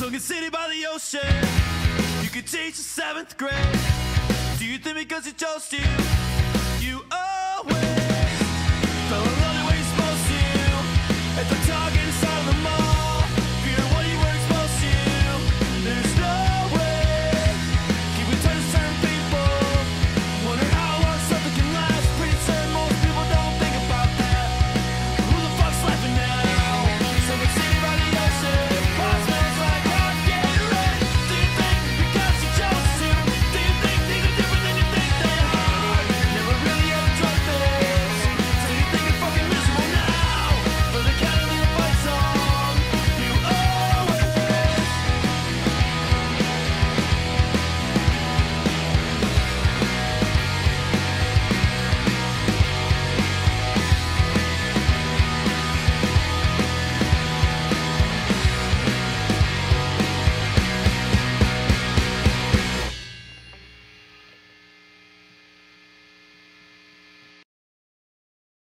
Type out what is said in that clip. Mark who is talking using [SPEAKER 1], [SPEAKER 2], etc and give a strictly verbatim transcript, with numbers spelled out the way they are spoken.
[SPEAKER 1] Sunken city by the ocean. You could teach the seventh grade. Do you think because he chose you, you always fell in love the way you're supposed to? At the time